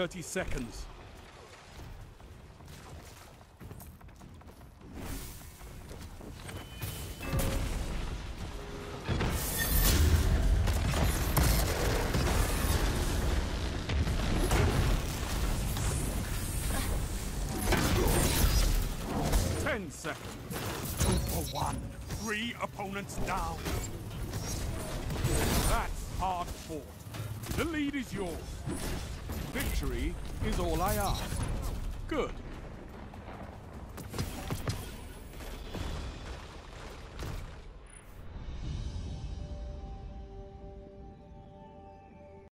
30 seconds. Seconds. 2 for 1. 3 opponents down. That's hard fought. The lead is yours. Victory is all I ask. Good.